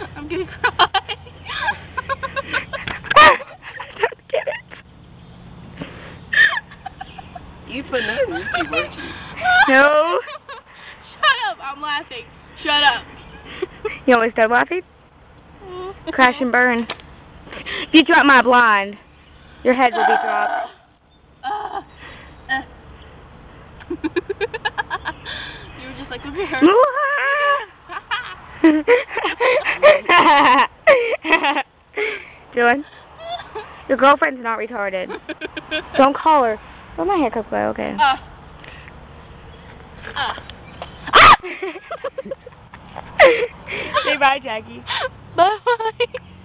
I'm gonna cry. I don't get it. You put nothing in you, weren't you? No. Shut up, I'm laughing. Shut up. You almost done laughing? Crash and burn. If you drop my blind, your head will be dropped. You were just like, look at her. Dylan, your girlfriend's not retarded. Don't call her. Oh, my haircut's way, okay. Say bye, Jackie. Bye.